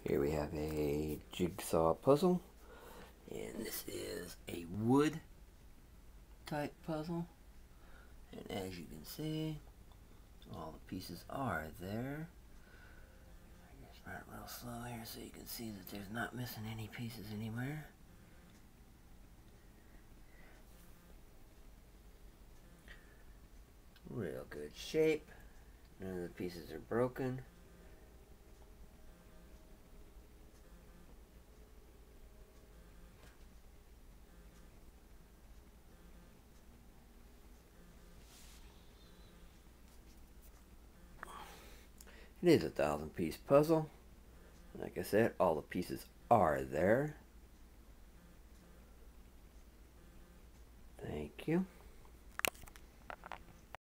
Here we have a jigsaw puzzle, and this is a wood type puzzle, and as you can see, all the pieces are there. I just run it real slow here so you can see that there's not missing any pieces anywhere. Real good shape. None of the pieces are broken. It is a 1,000-piece puzzle. Like I said, all the pieces are there. Thank you.